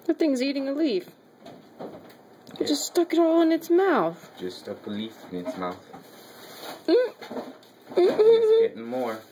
That thing's eating a leaf. It just stuck it all in its mouth. Just stuck a leaf in its mouth. Mm. It's getting more.